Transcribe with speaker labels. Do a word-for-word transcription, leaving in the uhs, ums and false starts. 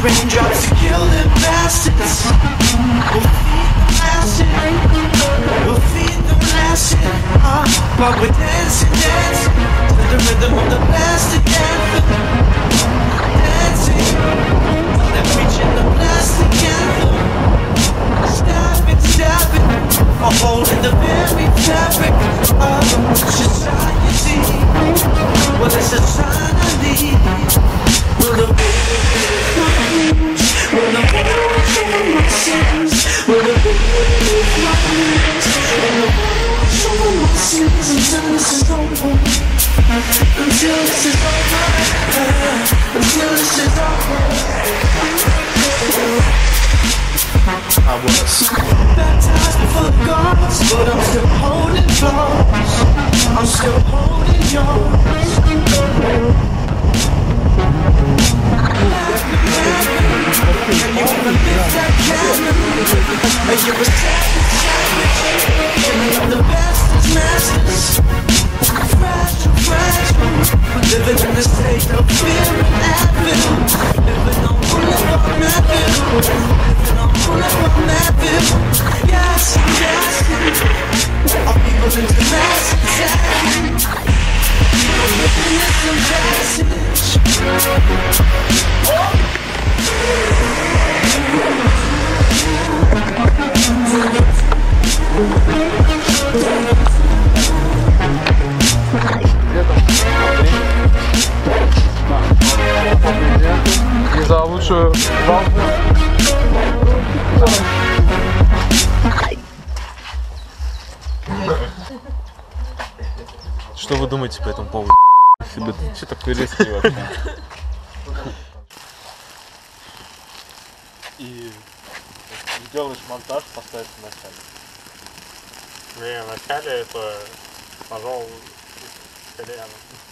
Speaker 1: Raindrops to kill them bastards. We'll feed them acid. We'll feed them acid. Uh, but we're dancing, dancing to the rhythm of the plastic anthem. Dancing while they're preaching the plastic anthem. Stabbing, stabbing, a hole in the very fabric of society. Well, it's a sign I need. Will the world will the world show my sins? Will the world my needs? Will the world show my sins until this is over? Until this is over. Until this is over. I was baptized before the gods, but I'm still holding close. I'm still holding yours. And you wanna lift that cannon, and you're a savage, savage, killing all the bastards, masters. Fragile, fragile, living in a state of fear and advil. Living on Boulevard Madville, living on Boulevard Madville. Yes, yes, our people into mass anxiety. People living in some passage.
Speaker 2: Не за лучшую валку.
Speaker 3: Что вы думаете по этому поводу? Что такой резкий вообще?
Speaker 4: И сделаешь монтаж, поставишь в начале.
Speaker 5: Не, в начале это, пожалуй, кальян.